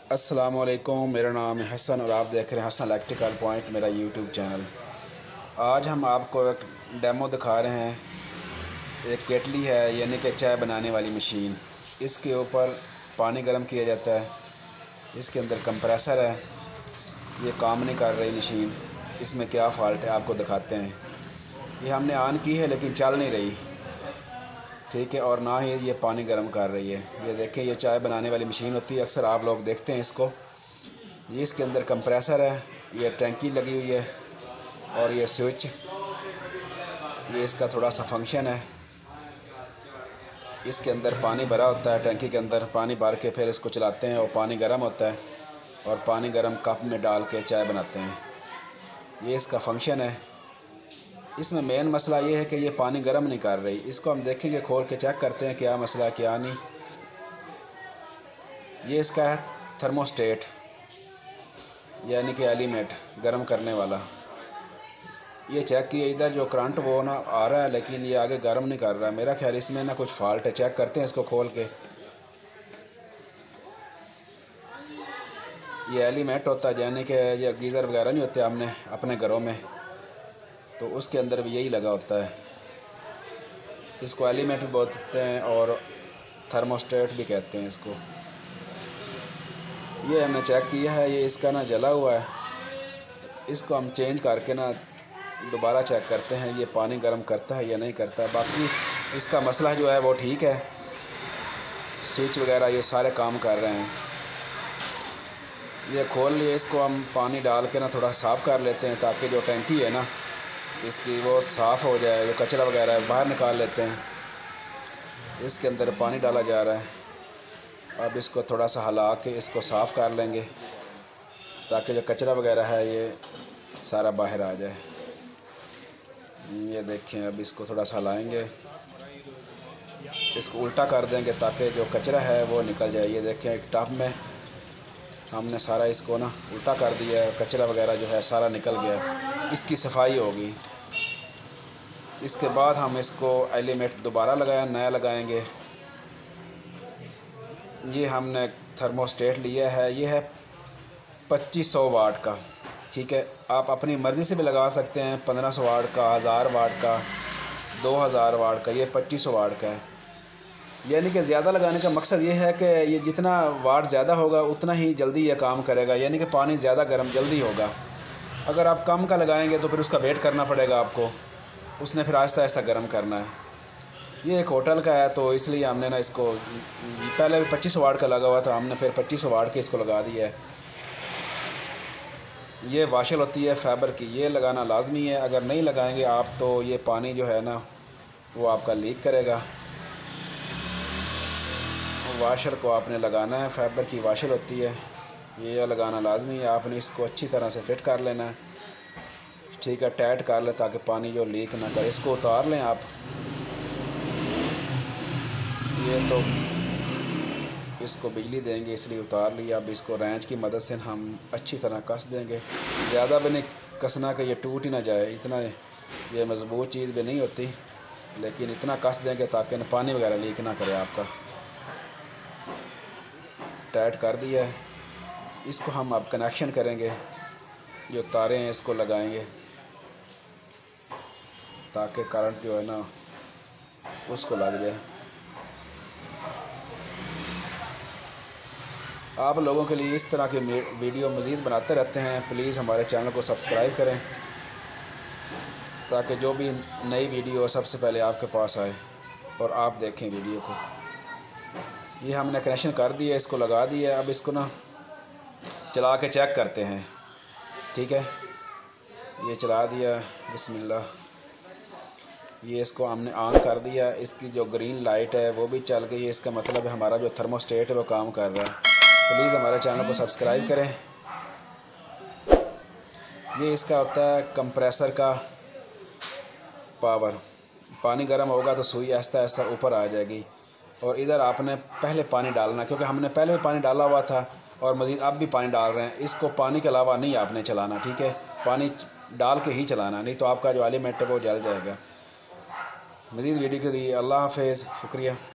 अस्सलामुअलैकुम, मेरा नाम है हसन और आप देख रहे हैं हसन इलेक्ट्रिकल पॉइंट, मेरा यूट्यूब चैनल। आज हम आपको एक डेमो दिखा रहे हैं। एक केटली है, यानी कि चाय बनाने वाली मशीन। इसके ऊपर पानी गर्म किया जाता है। इसके अंदर कंप्रेसर है। ये काम नहीं कर रही मशीन। इसमें क्या फ़ाल्ट है आपको दिखाते हैं। ये हमने ऑन की है लेकिन चल नहीं रही, ठीक है, और ना ही ये पानी गर्म कर रही है। ये देखें, ये चाय बनाने वाली मशीन होती है, अक्सर आप लोग देखते हैं इसको। ये इसके अंदर कंप्रेसर है, ये टैंकी लगी हुई है और ये स्विच, ये इसका थोड़ा सा फंक्शन है। इसके अंदर पानी भरा होता है, टैंकी के अंदर पानी भर के फिर इसको चलाते हैं और पानी गर्म होता है और पानी गर्म कप में डाल के चाय बनाते हैं। ये इसका फंक्शन है। इसमें मेन मसला ये है कि ये पानी गर्म नहीं कर रही। इसको हम देखेंगे, खोल के चेक करते हैं क्या मसला है क्या नहीं। ये इसका है थर्मोस्टेट, यानी कि एलिमेंट गर्म करने वाला। ये चेक किया, इधर जो करंट वो ना आ रहा है लेकिन ये आगे गर्म नहीं कर रहा। मेरा ख्याल इसमें ना कुछ फॉल्ट है। चेक करते हैं इसको खोल के। ये एलिमेंट होता है, यानी कि ये गीज़र वगैरह नहीं होते हमने अपने घरों में, तो उसके अंदर भी यही लगा होता है। इसको एलिमेंट भी बोलते हैं और थर्मोस्टेट भी कहते हैं इसको। ये हमने चेक किया है, ये इसका ना जला हुआ है। इसको हम चेंज करके ना दोबारा चेक करते हैं ये पानी गर्म करता है या नहीं करता है। बाकी इसका मसला जो है वो ठीक है। स्विच वगैरह ये सारे काम कर रहे हैं। ये खोल लिए, इसको हम पानी डाल के ना थोड़ा साफ़ कर लेते हैं ताकि जो टैंकी है ना इसकी वो साफ़ हो जाए। जो कचरा वगैरह है बाहर निकाल लेते हैं। इसके अंदर पानी डाला जा रहा है। अब इसको थोड़ा सा हिला के इसको साफ़ कर लेंगे ताकि जो कचरा वगैरह है ये सारा बाहर आ जाए। ये देखें, अब इसको थोड़ा सा हिलाएंगे, इसको उल्टा कर देंगे ताकि जो कचरा है वो निकल जाए। ये देखें, एक टब में हमने सारा इसको ना उल्टा कर दिया है। कचरा वगैरह जो है सारा निकल गया। इसकी सफाई होगी। इसके बाद हम इसको एलिमेंट दोबारा नया लगाएंगे। ये हमने थर्मोस्टेट लिया है, ये है 2500 वाट का, ठीक है। आप अपनी मर्ज़ी से भी लगा सकते हैं, 1500 वाट का, 1000 वाट का, 2000 वाट का। ये 2500 वाट का है। यानी कि ज़्यादा लगाने का मकसद ये है कि ये जितना वाट ज़्यादा होगा उतना ही जल्दी ये काम करेगा, यानी कि पानी ज़्यादा गर्म जल्दी होगा। अगर आप कम का लगाएंगे तो फिर उसका वेट करना पड़ेगा आपको, उसने फिर आहिस्ता आहिस्ता गर्म करना है। ये एक होटल का है तो इसलिए हमने ना इसको, पहले भी 2500 वाट का लगा हुआ था, हमने फिर 2500 वाट के इसको लगा दिया है। ये वाशल होती है फाइबर की, ये लगाना लाजमी है। अगर नहीं लगाएंगे आप तो ये पानी जो है ना वो आपका लीक करेगा। वाशर को आपने लगाना है, फाइबर की वाशल होती है, ये लगाना लाजमी है। आपने इसको अच्छी तरह से फिट कर लेना है, ठीक है, टाइट कर ले ताकि पानी जो लीक ना करे। इसको उतार लें आप। ये तो इसको बिजली देंगे इसलिए उतार लिया। अब इसको रेंच की मदद से हम अच्छी तरह कस देंगे। ज़्यादा भी नहीं कसना कि ये टूट ही ना जाए, इतना ये मज़बूत चीज़ भी नहीं होती, लेकिन इतना कस देंगे ताकि न पानी वगैरह लीक ना करे आपका। टाइट कर दिया है। इसको हम अब कनेक्शन करेंगे, जो तारें हैं इसको लगाएंगे ताकि करंट जो है ना उसको लग जाए। आप लोगों के लिए इस तरह के वीडियो मज़ीद बनाते रहते हैं। प्लीज़ हमारे चैनल को सब्सक्राइब करें ताकि जो भी नई वीडियो सबसे पहले आपके पास आए और आप देखें वीडियो को। ये हमने कनेक्शन कर दिया, इसको लगा दिया। अब इसको ना चला के चेक करते हैं, ठीक है। ये चला दिया, बिस्मिल्लाह। ये इसको हमने ऑन कर दिया। इसकी जो ग्रीन लाइट है वो भी चल गई है। इसका मतलब है हमारा जो थर्मोस्टेट है वो काम कर रहा है। प्लीज़ हमारे चैनल को सब्सक्राइब करें। ये इसका होता है कंप्रेसर का पावर। पानी गर्म होगा तो सुई आहिस्ता आहिस्ता ऊपर आ जाएगी। और इधर आपने पहले पानी डालना, क्योंकि हमने पहले भी पानी डाला हुआ था और मज़ीद अब भी पानी डाल रहे हैं। इसको पानी के अलावा नहीं आपने चलाना, ठीक है। पानी डाल के ही चलाना, नहीं तो आपका जो एलिमेंट है वो जल जाएगा। मज़ीद वीडियो के लिए अल्लाह हाफ़िज़, शुक्रिया।